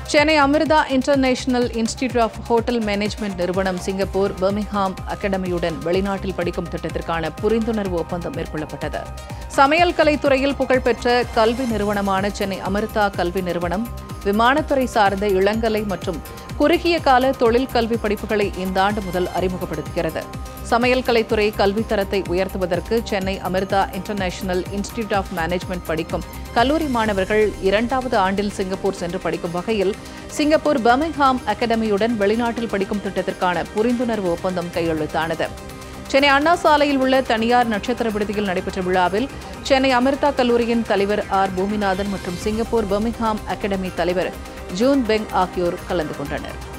Chennai Amrita international institute of hotel management நிறுவனம் Singapore Birmingham அகாடமியுடன் வெளிநாட்டில் படிக்கும் திட்டத்திற்கான புரிந்துணர்வு ஒப்பந்தம் மேற்கொள்ளப்பட்டது. சமையல் கலைத்துறையில் புகழ்பெற்ற கல்வி நிறுவனமான சென்னை அமிர்தா கல்வி நிறுவனம் விமானத்துறை சார்ந்த இளங்கலை மற்றும் குறுகிய கால தொழில் கல்வி படிப்புகளை இந்த ஆண்டு முதல் அறிமுகப்படுத்துகிறது. சமையல் கலைத்துறை கல்வித் தரத்தை உயர்த்துவதற்கு Chennai Amrita international institute of management படிக்கும் கல்லூரி மாணவர்கள் 2வது ஆண்டில் சிங்கப்பூர் சென்று படிக்கும் வகையில் சிங்கப்பூர் பர்மிங்ஹாம் அகாடமியுடன் வெளிநாட்டில் படிக்கும் திட்டத்திற்கான புரிந்துணர்வு ஒப்பந்தம் கையெழுத்தானது. சென்னை அண்ணா சாலையில் உள்ள தனியார் நட்சத்திர விடுதியில் நடைபெற்ற விழாவில் சென்னை அமிர்தா கல்லூரியின் தலைவர் ஆர் பூமிநாதன் மற்றும் சிங்கப்பூர் பர்மிங்ஹாம் அகாடமி தலைவர் ஜூன் பெங் ஆகியோர் கலந்து கொண்டனர்.